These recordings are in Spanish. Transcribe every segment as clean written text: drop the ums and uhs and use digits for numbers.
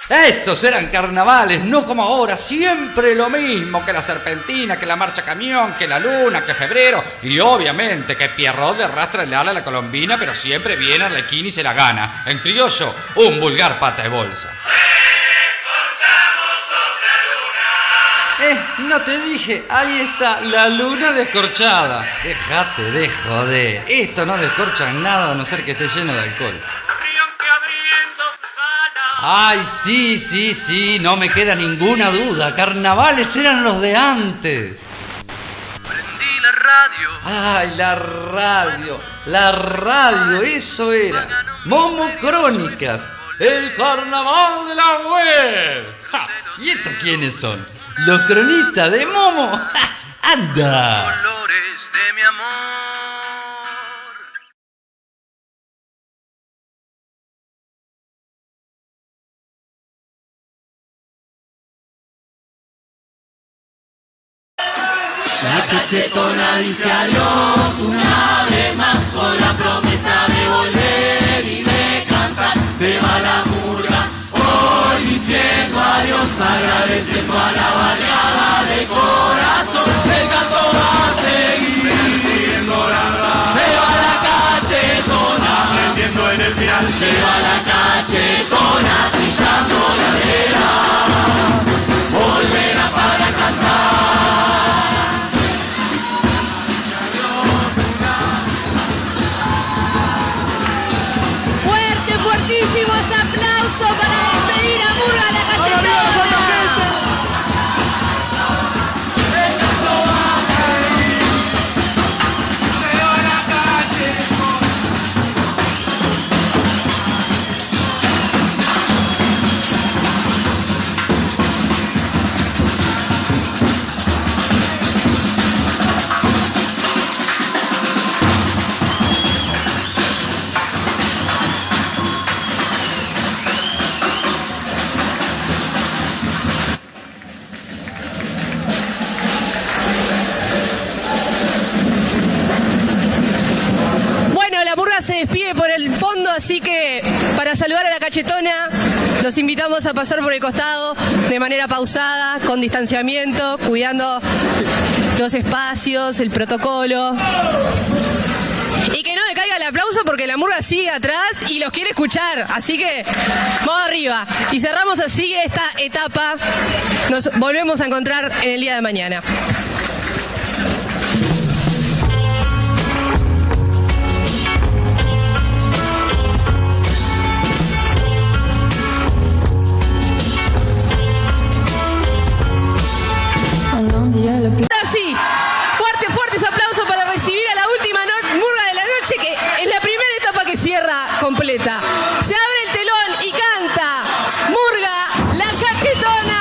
Estos eran carnavales, no como ahora, siempre lo mismo, que la serpentina, que la marcha camión, que la luna, que febrero, y obviamente que Pierrot le arrastra el ala a la colombina, pero siempre viene Arlequín y se la gana. En criollo, un vulgar pata de bolsa. No te dije, ahí está, la luna descorchada. Déjate de joder, esto no descorcha nada a no ser que esté lleno de alcohol. Ay, sí, no me queda ninguna duda. Carnavales eran los de antes. Prendí la radio. Ay, la radio, eso era. Momo Crónicas, el carnaval de la web. Ja, ¿y estos quiénes son? Los cronistas de Momo. ¡Ja! ¡Anda! Colores de mi amor. La cachetona dice adiós una vez más con la promesa de volver y de cantar. Se va la murga hoy diciendo adiós, agradeciendo a la barriada de corazón. El canto va a seguir siguiendo la verdad. Se va la cachetona metiendo en el final. Se va la cachetona trillando la vela. Volverá para cantar. Fuertísimos aplausos para despedir a Murga la Cachetona. Se despide por el fondo, así que para saludar a la Cachetona los invitamos a pasar por el costado de manera pausada, con distanciamiento, cuidando los espacios, el protocolo. Y que no decaiga el aplauso porque la murga sigue atrás y los quiere escuchar, así que vamos arriba. Y cerramos así esta etapa, nos volvemos a encontrar en el día de mañana. Así, fuertes aplausos para recibir a la última murga de la noche, que es la primera etapa que cierra completa. Se abre el telón y canta Murga la Cachetona.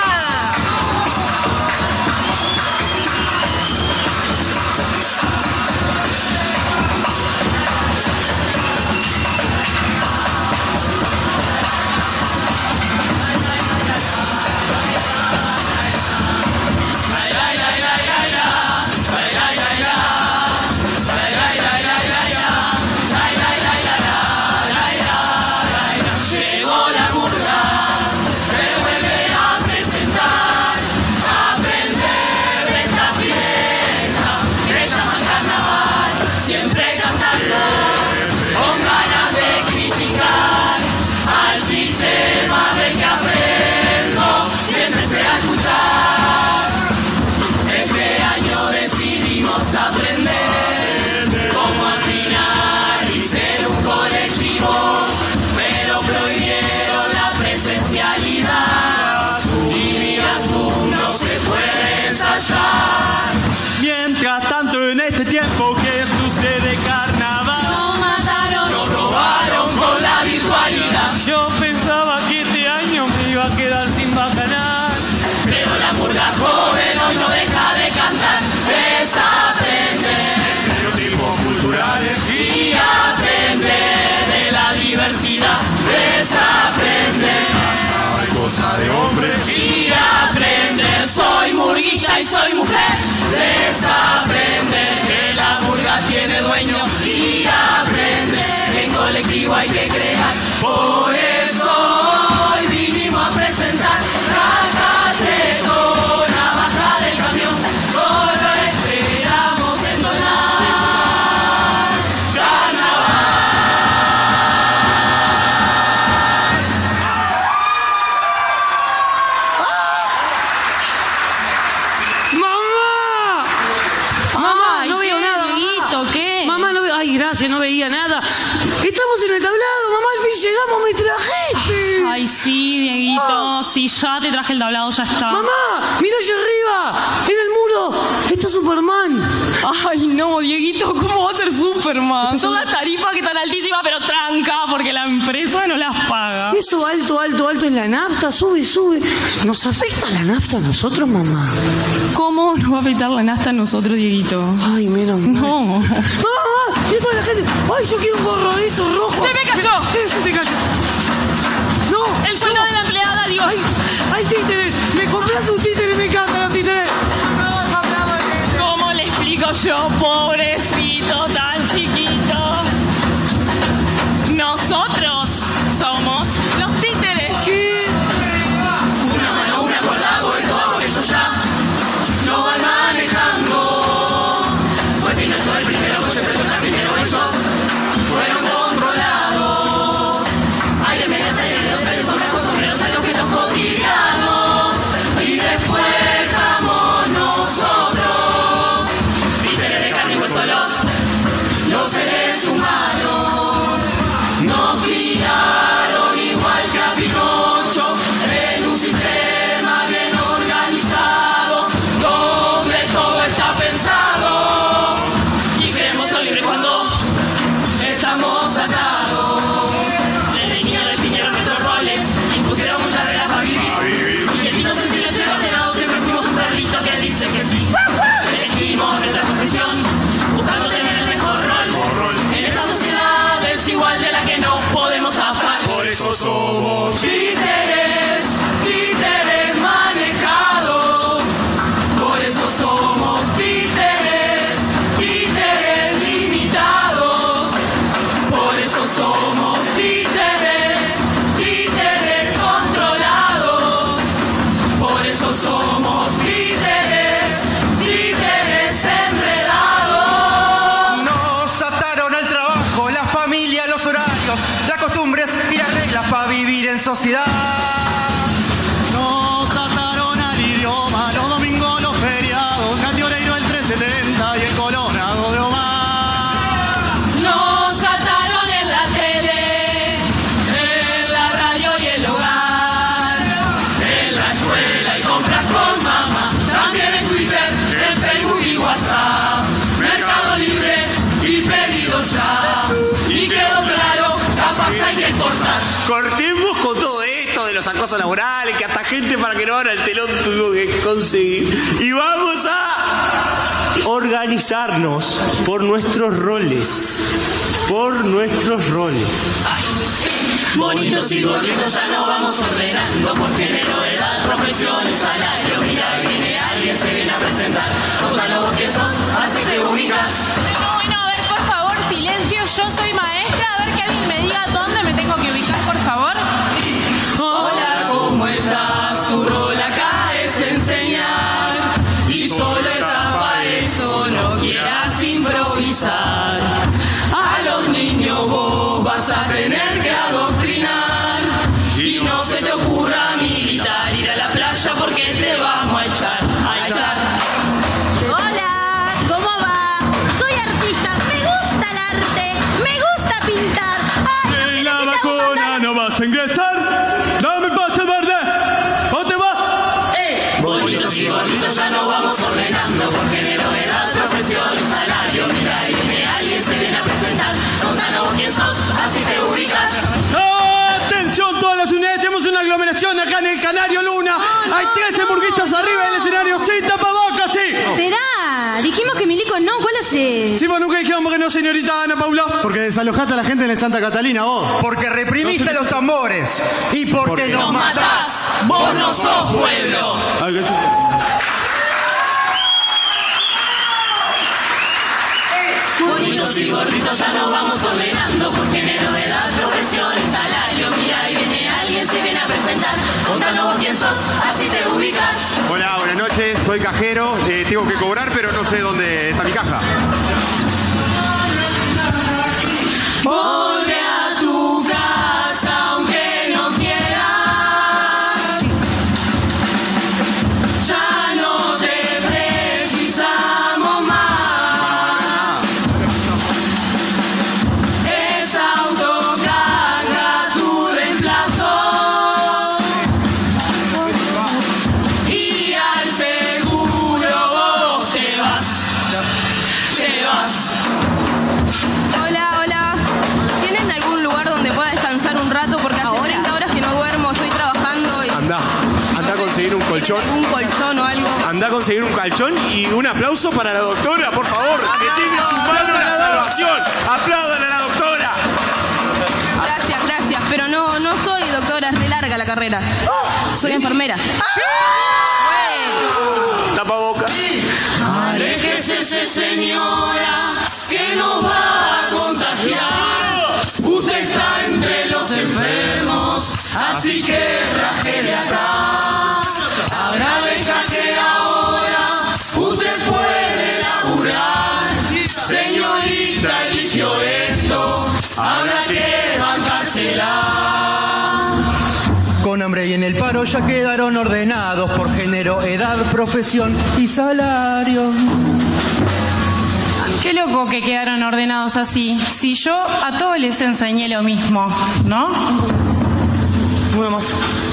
Mientras tanto en este tiempo que sucede carnaval, nos mataron, nos robaron con la virtualidad. Yo pensaba que este año me iba a quedar sin bacanal, pero la murga joven hoy no deja de cantar. Desaprende estereotipos culturales y aprende de la diversidad. Desaprende, hay cosa de hombres y aprende. Soy murguita y soy mujer. Desaprende que la murga tiene dueño y aprende que en colectivo hay que crear. Por eso hoy vinimos a presentar Estamos en el tablado, mamá, al fin llegamos, me trajiste. Ay, sí, Dieguito. Sí, ya te traje el tablado, ya está. Mamá, mira allá arriba, en el muro, está Superman. Ay, no, Dieguito, ¿cómo va a ser Superman? Son las tarifas que están altísimas, pero tranca, porque la empresa no las paga. Eso alto es la nafta, sube. ¿Nos afecta la nafta a nosotros, mamá? ¿Cómo nos va a afectar la nafta a nosotros, Dieguito? Ay, menos mal. No. Mamá, y toda la gente. Ay, yo quiero un gorro de esos rojo. ¡Se me cayó! Se te cayó. No. El sueldo de la empleada, Dios. Ay, hay títeres. Me compras un títere, me encantan los títeres. ¿Cómo le explico yo, pobrecito, tan chiquito? Nosotros somos los títeres. ¿Qué? Una mano, una por lado, y todo aquello ya lo van manejando. Fue Pinocho el primero, pues siempre cuenta primero ellos fueron controlados. Hay de medias, hay de dedos, hay de sombras con sombreros, hay objetos cotidianos. Y después estamos nosotros, títeres de carne y hueso, los seres humanos. Nos criaron igual que a Pinocho en un sistema bien organizado, donde todo está pensado y queremos ser libres cuando estamos atados. Desde niño definieron nuestros roles, impusieron muchas reglas para vivir. Y quietitos en silencio y ordenados siempre fuimos un perrito que dice que sí. Elegimos nuestra profesión, buscando tener el mejor rol en esta sociedad desigual de la que no podemos zafar. Por eso somos Títeres, títeres manejados. Por eso somos títeres, títeres limitados. Por eso somos títeres, títeres controlados. Por eso somos títeres, títeres enredados. Nos ataron al trabajo, la familia, los horarios, las costumbres y las reglas para vivir en sociedad. Nos ataron al idioma, los domingos, los feriados, Candy Oreiro el 370 y el Colorado de Omar. Nos ataron en la tele, en la radio y el hogar, en la escuela y compras con mamá, también en Twitter, en Facebook y WhatsApp, Mercado Libre y pedido ya. Y quedó claro, capaz hay que cortar. Cortemos con todo esto de los acosos laborales, que hasta gente para que no abra el telón tuvimos que conseguir. Y vamos a organizarnos por nuestros roles. Por nuestros roles. Bonitos y gorditos ya no vamos ordenando por género, edad, profesión y salario. Mira, ahí viene alguien, se viene a presentar. Contanos vos quién sos, así te ubicas. Bueno, a ver, por favor, silencio. Yo soy maestra. A ver que alguien me diga dónde me tengo que ubicar, por favor. Hola, ¿cómo estás? Tu rol acá es enseñar. Y solo está para eso, no quieras improvisar. A los niños vos vas a tener que adoctrinar. Y no se te ocurra militar, ir a la playa porque te vamos a echar, a echar. Hola, ¿cómo va? Soy artista. Me gusta el arte. Me gusta pintar. Ay, En la vacuna no vas a ingresar. Dame pase verde. ¿Dónde va? Bonitos y gorditos ya no vamos ordenando por género, edad, profesión y salario. Mira, ahí viene alguien, se viene a presentar. Contanos vos quién sos, así te ubicas. Atención todas las unidades, tenemos una aglomeración acá en el Canario Luna. Hay 13 hamburguesas arriba del escenario, sin tapabocas, sí. Esperá, dijimos que Milico no. ¿Cuál hace? Sí, vos nunca dijimos que no, señorita Ana Paula. Porque desalojaste a la gente en el Santa Catalina, vos. Porque reprimiste los tambores. Y porque Nos matás, vos no sos pueblo. Bonitos y gorditos ya nos vamos ordenando por género, edad, profesión y salario. Mira, ahí viene alguien, se viene a presentar. Contanos vos quién sos, así te ubicas. Hola, buenas noches, soy cajero, tengo que cobrar pero no sé dónde está mi caja. Volve a tu casa aunque no quieras. Ya no te precisamos más. Esa auto colchón. ¿Un colchón o algo? Anda a conseguir un colchón y un aplauso para la doctora, por favor, que tiene en su mano la salvación. ¡Aplaudan a la doctora! Gracias, pero no soy doctora, es re larga la carrera. Soy enfermera. Tapaboca. Aléjese, señora, que nos va a contagiar. Usted está entre los enfermos, así que raje de acá. Agradezca que ahora usted puede laburar. Señorita eligió esto, habrá que bancársela. Con hambre y en el paro ya quedaron ordenados por género, edad, profesión y salario. Qué loco que quedaron ordenados así. Si yo a todos les enseñé lo mismo, ¿no? Una más.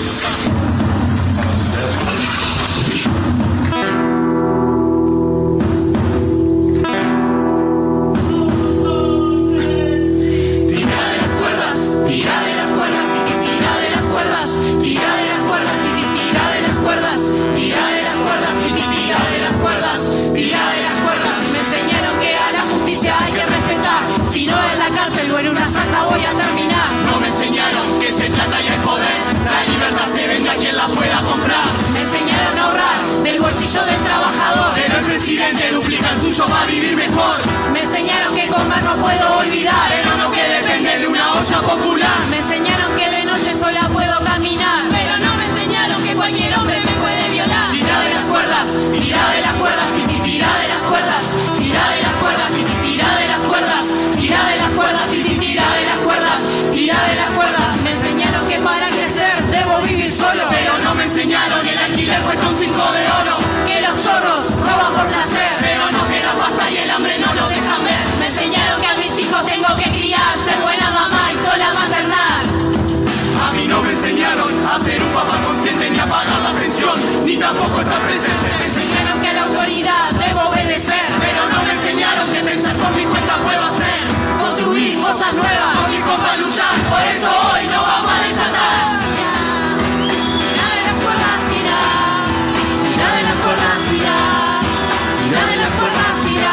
En una santa voy a terminar. No me enseñaron que se trata y el poder. La libertad se vende a quien la pueda comprar. Me enseñaron a ahorrar del bolsillo del trabajador. Pero el presidente duplica el suyo para vivir mejor. Me enseñaron que comer no puedo olvidar, pero no que depende de una olla popular. Me enseñaron que de noche sola puedo caminar, pero no me enseñaron que cualquier hombre me puede violar. Tira de las cuerdas, tira de las cuerdas, tira de las cuerdas, tira de las cuerdas, tira de las cuerdas, tira de las cuerdas, tira de las cuerdas, tira de las cuerdas. Me enseñaron que para crecer debo vivir solo, pero no me enseñaron el alquiler cuesta un 5 de oro. Que los chorros roban por placer, pero no que la pasta y el hambre no lo dejan ver. Me enseñaron que a mis hijos tengo que criar, ser buena mamá y sola maternar. A mí no me enseñaron a ser un papá consciente, ni a pagar la pensión, ni tampoco estar presente. Me enseñaron que a la autoridad debo obedecer, pero no me enseñaron que pensar por mi cuenta puedo hacer. Construir cosas nuevas, con mi compa luchar, por eso hoy no vamos a desatar. Tira de las cuerdas, tira. Tira de las cuerdas, tira. Tira de las cuerdas, tira.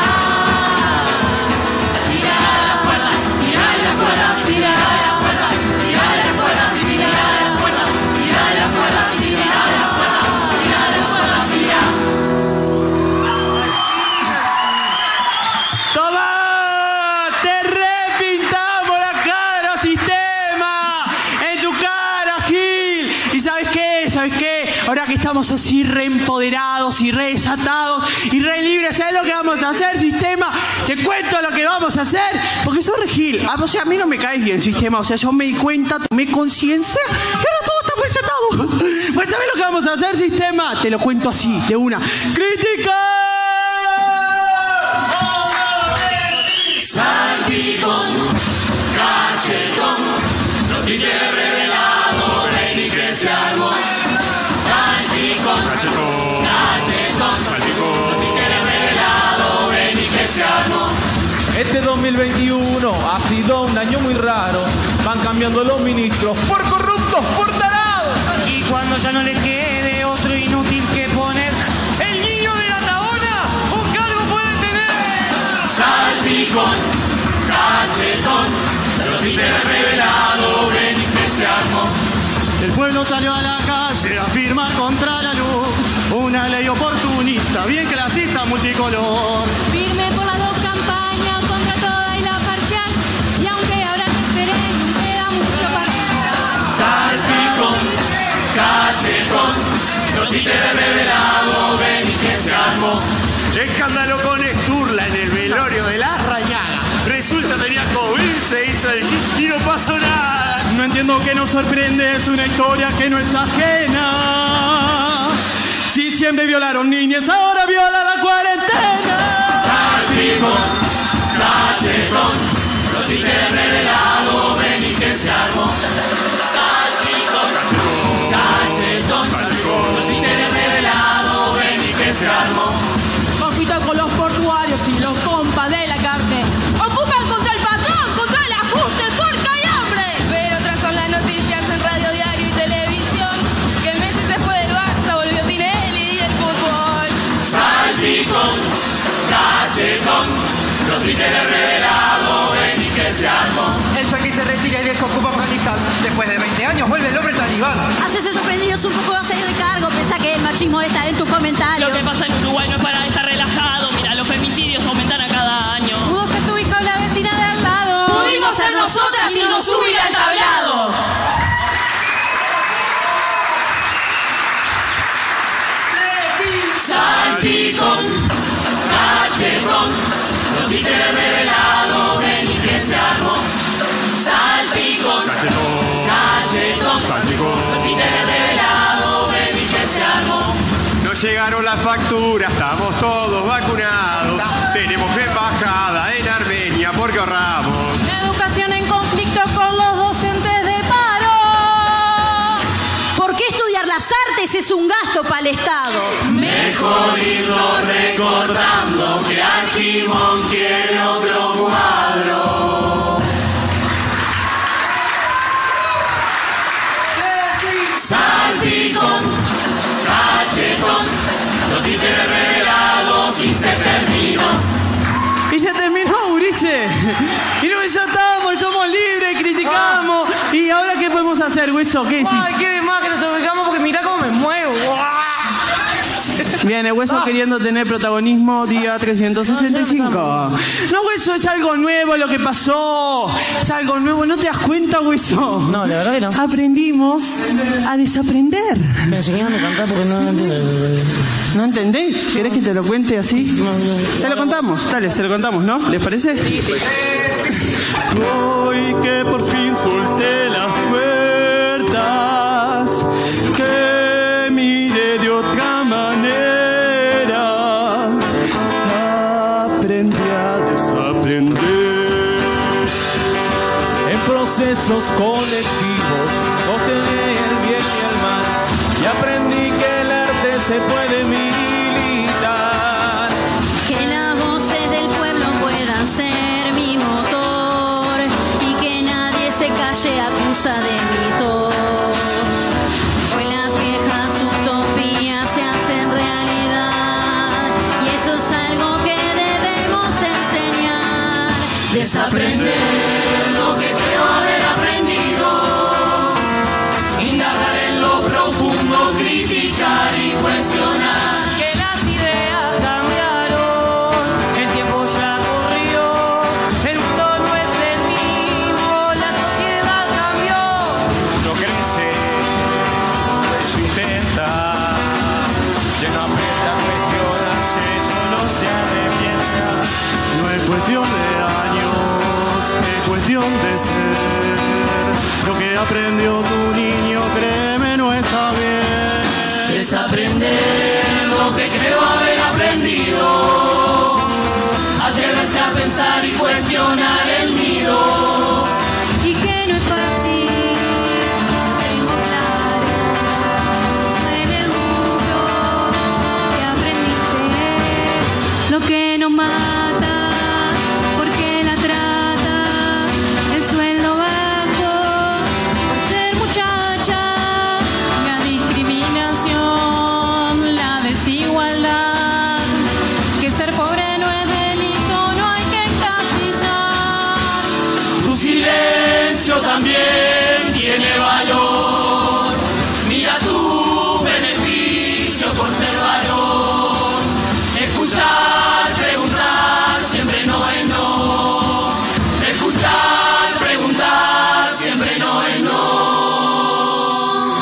Tira de las cuerdas, tira de las cuerdas, tira de las cuerdas, tira de las cuerdas, tira de las cuerdas, tira de las cuerdas, tira de las cuerdas, tira de las cuerdas, tira. ¡Toma! ¡Te repintamos la cara, sistema! ¡En tu cara, Gil! ¿Y sabes qué? ¿Sabes qué? Ahora que estamos así re empoderados y re desatados y re libres, ¿sabes lo que vamos a hacer, sistema? Te cuento lo que vamos a hacer, porque sos re Gil. O sea, a mí no me caes bien, sistema. O sea, yo me di cuenta, tomé conciencia y ahora todo está desatado. Pues ¿sabes lo que vamos a hacer, sistema? Te lo cuento así, de una. ¡Crítica! Salpicón, cachetón, no títere revelado, ven y que se armó. Salpicón, cachetón, no títere revelado, ven y que se armó. Este 2021 ha sido un año muy raro. Van cambiando los ministros por corruptos, por tarados. Y cuando ya no le quede otro inútil que poner, el niño de la tabona un cargo puede tener. Salpicón, cachetón, no títere revelado, ven y que se armó. El pueblo salió a la calle a firmar contra la luz una ley oportunista, bien clasista, multicolor. Firme por las dos campañas, contra toda y la parcial. Y aunque ahora te esperen, queda mucho para Salpicón, cachetón, no títere revelado, ven y que se armó. Escándalo con Esturla en el velorio de la Rañaga. Resulta tenía COVID, se hizo el kit y no pasó nada. No entiendo qué nos sorprende, es una historia que no es ajena. Si siempre violaron niñas, ahora viola la cuarentena. Salpicón, cachetón, no títere revelado, ven y que se armó. Salpicón, cachetón, no títere revelado, ven y que se armó. Confita con los portuarios y los compas de la carne. Ocupan contra el patrón, contra el ajuste, porque hay hambre. Pero otras son las noticias en radio, diario y televisión. Que meses después del Barça volvió Tinelli. títeres revelado, ven y que se armó. El Chucky se retira y desocupa Afganistán. Después de 20 años vuelve el hombre talibán. Haces sorprendidos un poco hacer de cargo. Pensá que el machismo está en tus comentarios. Lo que pasa en Uruguay no es para estar relajado. Mira, los femicidios aumentan a cada año. Pudo ser tu hija o la vecina de al lado. Pudimos ser nosotras y no subir al tablado. Salpicón, cachetón, los títeres revelados, ven y que se armó. Salpicón, cachetón, los títeres revelados, ven y que se armó. Nos llegaron las facturas, estamos todos vacunados. Tenemos embajada en Armenia porque ahorramos. Educación en conflicto con los docentes de paro. ¿Por qué estudiar las artes es un gasto para el Estado? Mejor irlo recordando que Argimón quiere otro cuadro. Salpicón, cachetón, los títeres revelados y se terminó. Y se terminó, Urice. Y no, ya estamos, somos libres, criticamos. ¿Y ahora qué podemos hacer, Hueso? ¿Qué decís? Ay, qué más que nos obligamos porque mirá cómo me muevo. Bien, el Hueso queriendo tener protagonismo día 365. No, Hueso, es algo nuevo lo que pasó. Es algo nuevo, ¿no te das cuenta, Hueso? No, la verdad que no. Aprendimos a desaprender. Me enseñaron a cantar porque no entiendo. ¿No entendés? ¿Querés que te lo cuente así? Te lo contamos, dale, se lo contamos, ¿no? ¿Les parece? Sí, sí. Hoy que por fin solté las puertas, que miré de otra manera, aprendí a desaprender. En procesos colectivos, obtener el bien y el mal, y aprendí que el arte se puede militar. Que las voces del pueblo puedan ser mi motor y que nadie se calle a causa de mi tos. Hoy las viejas utopías se hacen realidad y eso es algo que debemos enseñar. Desaprender lo que creo haber aprendido, indagar en lo profundo, criticar y cuestionar. Que las ideas cambiaron, el tiempo ya corrió, el mundo no es el mismo, la sociedad cambió. No crece, eso intenta, ya no aprende a cuestionarse, solo se arrepienta. No es cuestión de años, es cuestión de ser. Lo que aprendió tu niño, créeme, no está bien. Desaprender lo que creo haber aprendido, atreverse a pensar y cuestionar el nido. Y que no es fácil, tengo claro, suene duro, que aprendiste lo que nos mata, porque la trata, el sueldo bajo, por ser muchacha, la discriminación, la desigualdad, que ser pobre no es delito, no hay que encasillar. Tu silencio también tiene valor. Mira tu beneficio por ser varón. Escuchar, preguntar, siempre no es no. Escuchar, preguntar, siempre no es no.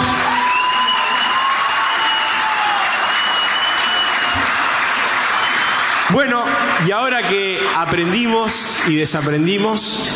Bueno, y ahora que aprendimos y desaprendimos,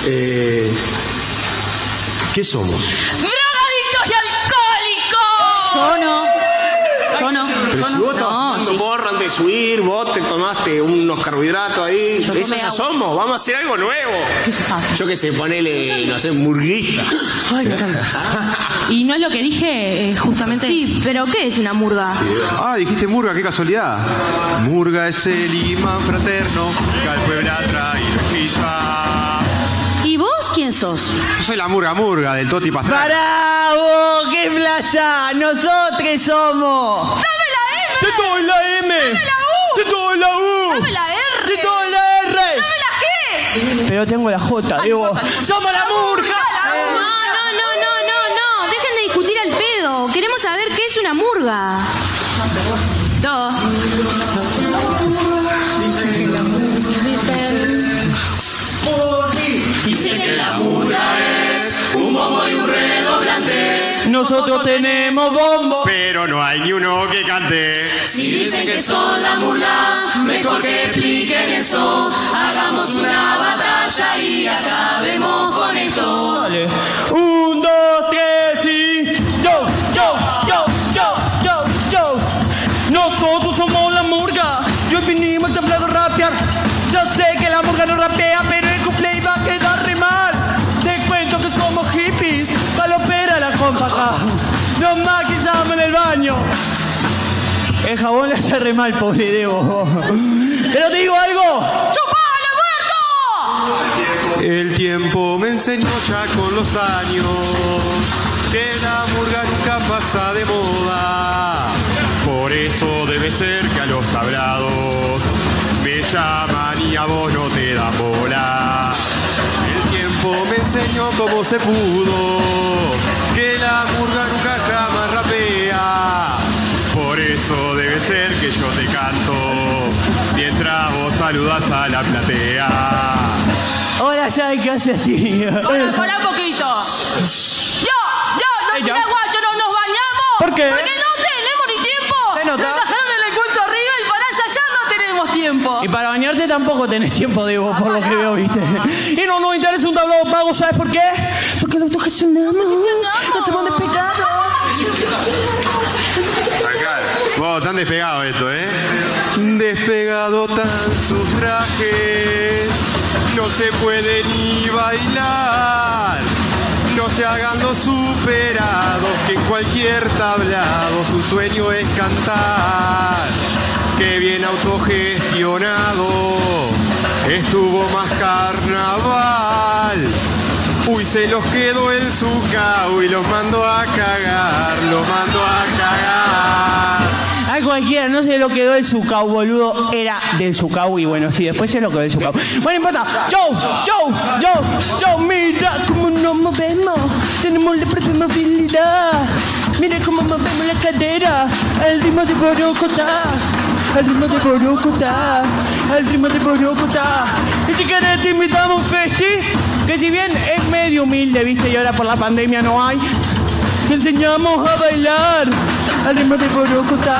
¿qué somos? ¡Drogadictos y alcohólicos! Yo no. Pero si vos estás fumando porro antes de subir, vos te tomaste unos carbohidratos ahí, Yo eso tomé ya agua. somos, vamos a hacer algo nuevo. Yo qué sé, ponele, no sé, murguista. Ay, me encanta. Y no es lo que dije, justamente. Sí, pero ¿qué es una murga? Ah, dijiste murga, qué casualidad. Murga es el imán fraterno que al pueblo atrae y lo chispa. ¿Y vos quién sos? Yo soy la murga del Toti Pastrana. ¡Pará vos! ¡Qué playa! ¡Nosotros somos! ¡Dame la M! ¡Te doy la M! ¡Dame la U! ¡Te doy la U! ¡Dame la R! ¡Te doy la R! ¡Dame la G! Pero tengo la J, digo. ¡Somos la murga! No. Dejen de discutir al pedo. Queremos saber qué es una murga. Dicen que la murga es un bombo y un redoblante. Nosotros tenemos bombo, pero no hay ni uno que cante. Si dicen que son la murga, mejor que expliquen eso. Hagamos una batalla y acabemos con esto. Dale. 1, 2, 3 y... Yo. Nosotros somos la murga. Yo vinimos al templado a rapear. Yo sé que la murga no rapea, pero el cumple iba a quedar re mal. Te cuento que somos hippies, palopera la compa acá. Nos maquillamos en el baño. El jabón le hace re mal, pobre Debo. Pero te digo algo. ¡Chupala, muerto! El tiempo me enseñó ya con los años que la murga nunca pasa de moda. Por eso debe ser que a los tablados me llaman y a vos no te dan bola. El tiempo me enseñó cómo se pudo que la murga nunca jamás rapea. Por eso debe ser que yo te canto mientras vos saludas a la platea. Ahora ya hay que hacer así. Para un poquito. No, mira, guacho, no nos bañamos. ¿Por qué? Porque no tenemos ni tiempo. ¿Se nota? Nos dejaron en el culto arriba y para ensayar no tenemos tiempo. Y para bañarte tampoco tenés tiempo, Debo, por lo que veo, ¿viste? Y no nos interesa un tablado pago, ¿sabes por qué? Porque lo autogestionamos. No estamos despegados. Acá, wow, tan despegado esto, ¿eh? Despegado tan sus trajes, no se puede ni bailar. No se hagan los superados, que en cualquier tablado su sueño es cantar. Que bien autogestionado estuvo más carnaval. Uy, se los quedó el Zucao y los mandó a cagar, A cualquiera, no se lo quedó el Zucao, boludo. Era del Zucao y bueno, sí, después se lo quedó el Zucao. Bueno, no importa. Yo, mira cómo nos movemos. Tenemos la próxima movilidad. Mira cómo movemos la cadera. Al ritmo de Borocotá. Al ritmo de Borocotá. Al ritmo de Borocotá. Y si querés te invitamos a un festi, que si bien es medio humilde, viste, y ahora por la pandemia no hay, te enseñamos a bailar al ritmo de Borocotá.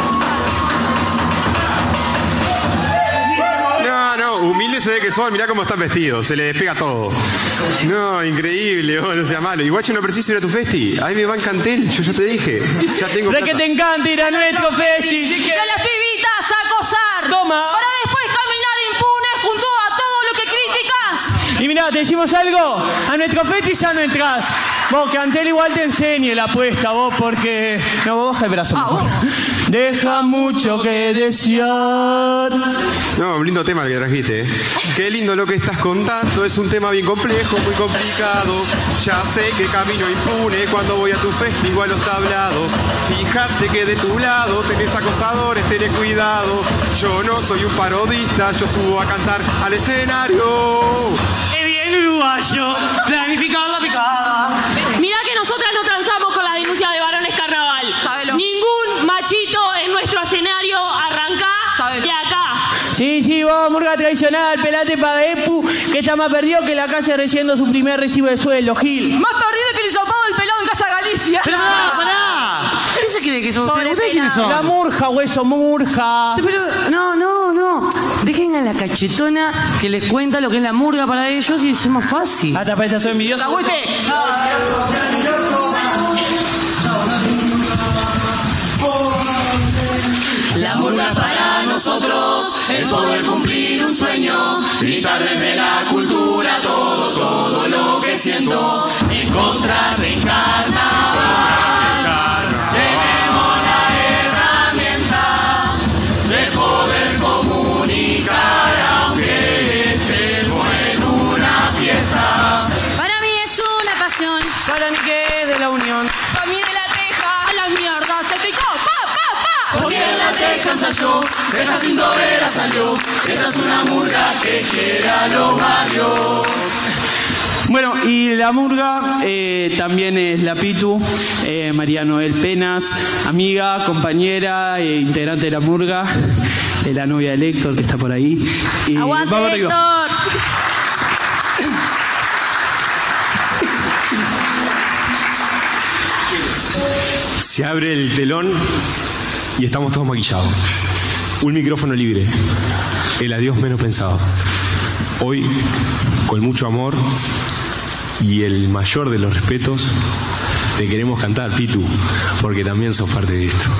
No, humilde se ve que son, mirá cómo están vestidos, se le despega todo. No, increíble, no sea malo. Igual yo no preciso ir a tu festi, ahí me va en Cantel, yo ya te dije. Ya tengo Pero que te encanta ir a nuestro festi. Que las pibitas a acosar. Toma. Para después caminar impunes junto a todo lo que criticas. Y mirá, te decimos algo, a nuestro festi ya no entras. Vos, que Antel igual te enseñe la apuesta, vos, porque... No, vos baja el brazo mejor. Deja mucho que desear. No, un lindo tema el que trajiste. Qué lindo lo que estás contando. Es un tema bien complejo, muy complicado. Ya sé que camino impune cuando voy a tu festival a los tablados. Fíjate que de tu lado tenés acosadores, tenés cuidado. Yo no soy un parodista, yo subo a cantar al escenario. Es bien uruguayo, planificar la picada. Mirá que nosotras no transamos con la denuncia de varones carnaval. Sábelo. Ningún machito en nuestro escenario arranca de acá. Sí, vamos, murga tradicional, pelate para Epu, que está más perdido que la calle recibiendo su primer recibo de sueldo, Gil. Más perdido que el hisopado del pelado en Casa Galicia. Pero pará. ¿Qué se cree que son ustedes? ¿Ustedes quiénes son? La murja, hueso, murja. Pero, no. Dejen a la cachetona que les cuenta lo que es la murga para ellos y es más fácil. Hasta para esta soy envidiosa. La murga para nosotros, el poder cumplir un sueño, gritar desde la cultura todo lo que siento, en contra del carnaval. Tenemos la herramienta de poder comunicar, aunque estemos en una fiesta. Para mí es una pasión. Para mí que es de la unión. A mí de la teja a las mierdas se picó. ¡Pa! Porque en la teja estalló, de Jacinto Vera salió, esta es una murga que quiere a los barrios. Bueno, y la murga también es la Pitu, María Noel Penas, amiga, compañera, integrante de la murga, la novia de Héctor que está por ahí. Y ¡aguante, vamos arriba. Héctor! Se abre el telón y estamos todos maquillados. Un micrófono libre. El adiós menos pensado. Hoy, con mucho amor y el mayor de los respetos, te queremos cantar, Pitu, porque también sos parte de esto.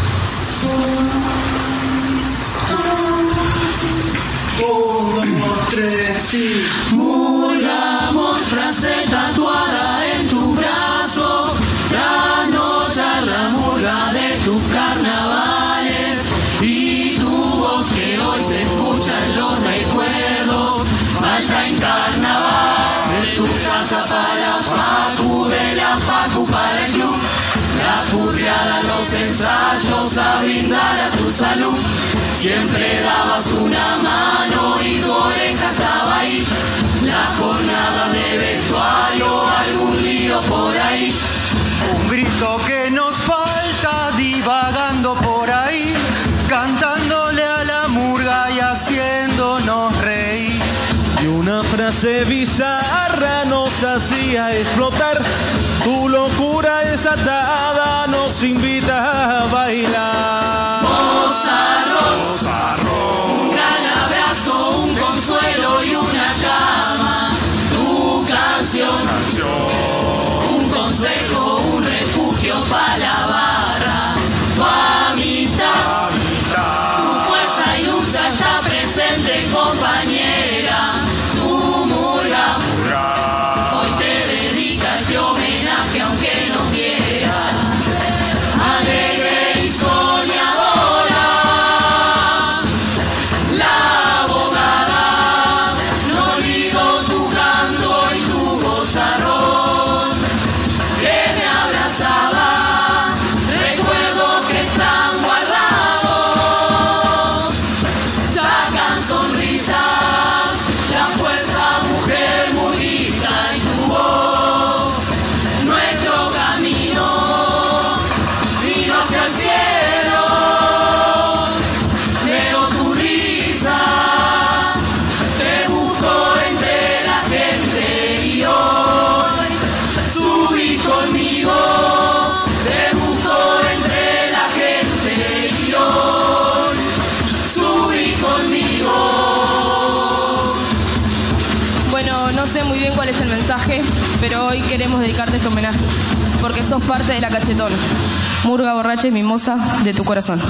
1, 2, 3, sí. Murgamos, frase tatuada en tu brazo. Trasnochar la murga de tus carnavales. Y tu voz que hoy se escucha en los recuerdos. Falta en carnaval. De tu casa para la facu, de la facu para el club. La furriada, los ensayos a brindar a tu salud. Siempre dabas una mano y tu oreja estaba ahí. La jornada de vestuario, algún lío por ahí. Un grito que nos falta divagando por ahí, cantándole a la murga y haciéndonos reír. Y una frase bizarra nos hacía explotar. Tu locura desatada nos invita a bailar. Un gran abrazo, un consuelo y una cama. Tu canción, un consejo, un refugio para la barra. Tu amistad, tu fuerza y lucha está presente, compañera. Tu murga, hoy te dedica este homenaje aunque no quiera. Alegre y soñadora, la abogada, no olvido tu canto y tu vozarrón que me abrazaba. Recuerdos que están guardados, sacan sonrisas, la fuerza mujer murguista y tu voz, nuestro camino vino hacia el cielo. Veo tu risa, te busco entre la gente y hoy subí conmigo. Te busco entre la gente y hoy subí conmigo. Bueno, no sé muy bien cuál es el mensaje, pero hoy queremos dedicarte este homenaje, porque sos parte de la cachetona. Murga borracha y mimosa de tu corazón.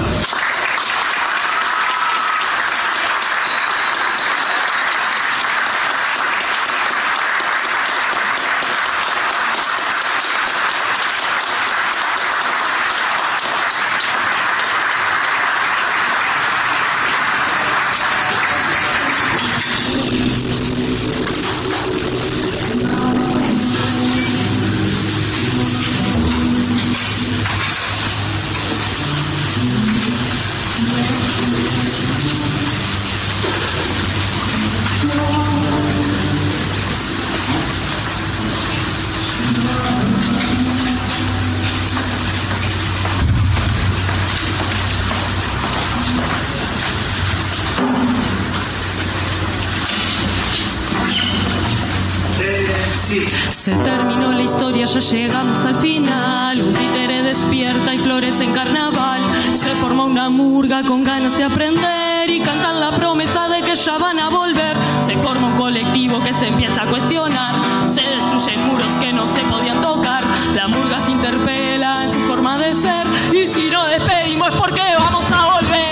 Se terminó la historia, ya llegamos al final. Un títere despierta y florece en carnaval. Se forma una murga con ganas de aprender y cantan la promesa de que ya van a volver. Se forma un colectivo que se empieza a cuestionar. Se destruyen muros que no se podían tocar. La murga se interpela en su forma de ser. Y si no despedimos es porque vamos a volver.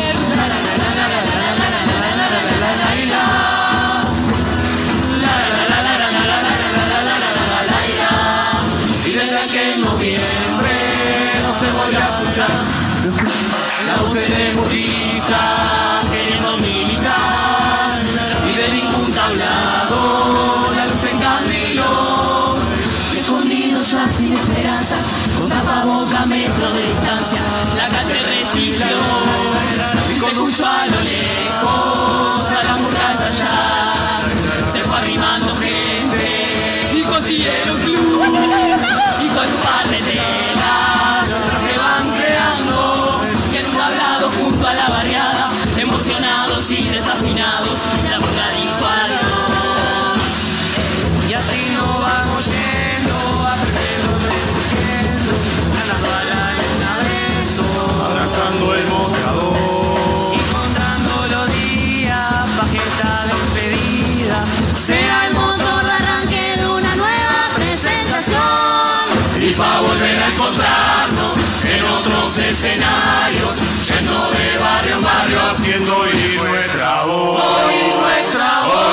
En noviembre no se vuelve a escuchar la voz de murguista queriendo militar, y de ningún tablado la luz encandiló. Escondido ya sin esperanzas, con tapaboca metro de distancia, la calle resistió. Se escuchó a lo lejos a la murga ensayar. Se fue arrimando gente y consiguieron club. Y con un par de telas otros que van creando. Y en un tablado junto a la barriada, emocionados y desafinados, la murga dijo adiós. Y así nos vamos yendo, aprendiendo, resurgiendo, ganando a la luna besos, abrazando el mostrador y contando los días pa' que esta despedida sea el motor de arranque de una nueva presentación. Y pa' volver a encontrarnos en otros escenarios, yendo de barrio en barrio, haciendo oír nuestra voz. oír nuestra voz.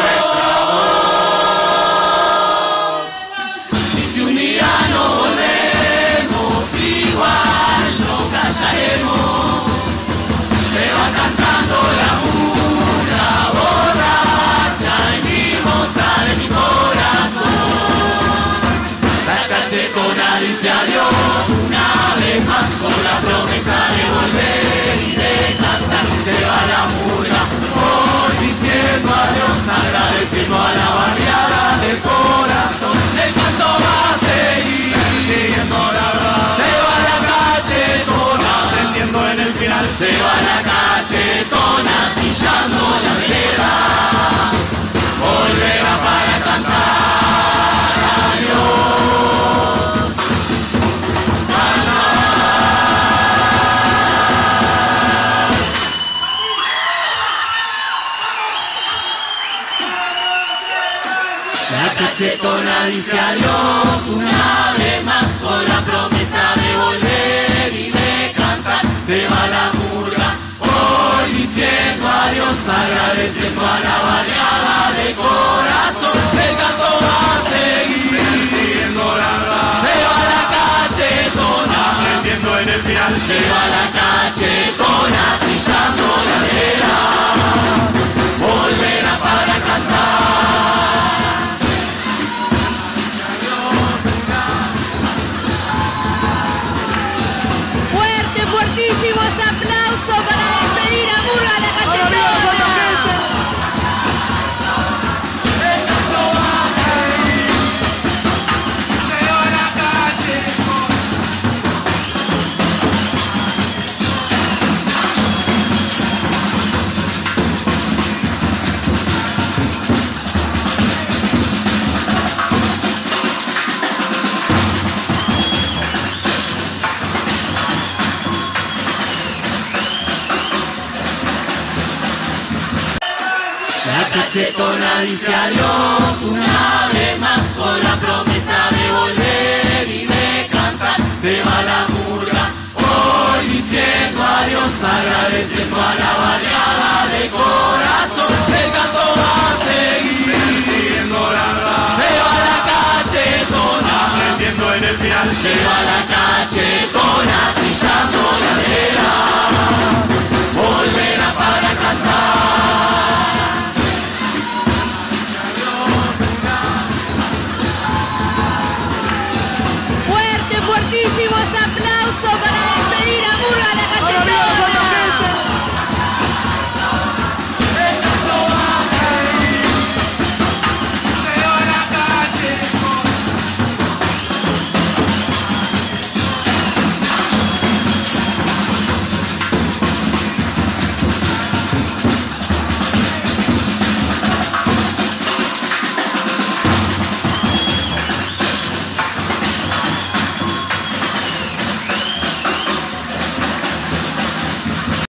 Y si un día no volvemos, igual no callaremos. Se va cantando la murga borracha y mimosa de mi corazón. La cachetona dice adiós una vez más, con la promesa de volver y de cantar. Se va la murga hoy diciendo adiós, agradeciendo a la barriada del corazón. El canto va a seguir siguiendo la verdad. Se va la cachetona aprendiendo en el final. Se va la cachetona trillando la vereda. Volverá para cantar adiós. La cachetona dice adiós una vez más, con la promesa de volver y de cantar. Se va la murga hoy diciendo adiós, agradeciendo a la barriada de corazón. El canto va a seguir siguiendo la verdad. Se va la cachetona aprendiendo en el final. Se va la cachetona trillando la vera. Volverá para cantar. Fuertísimos aplausos para despedir a Murga la Cachetona. La cachetona dice adiós una vez más, con la promesa de volver y de cantar. Se va la murga hoy diciendo adiós, agradeciendo a la barriada de corazón. El canto va a seguir siguiendo la verdad. Se va la cachetona aprendiendo en el final. Se va la